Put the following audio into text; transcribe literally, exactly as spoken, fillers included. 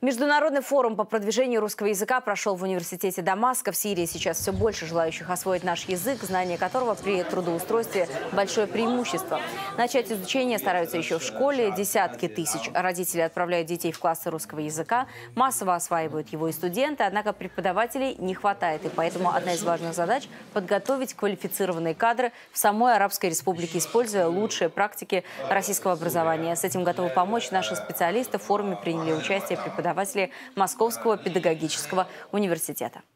Международный форум по продвижению русского языка прошел в университете Дамаска. В Сирии сейчас все больше желающих освоить наш язык, знание которого при трудоустройстве большое преимущество. Начать изучение стараются еще в школе. Десятки тысяч родителей отправляют детей в классы русского языка. Массово осваивают его и студенты, однако преподавателей не хватает. И поэтому одна из важных задач – подготовить квалифицированные кадры в самой Арабской Республике, используя лучшие практики российского образования. С этим готовы помочь наши специалисты. В форуме приняли участие преподаватели Московского педагогического университета.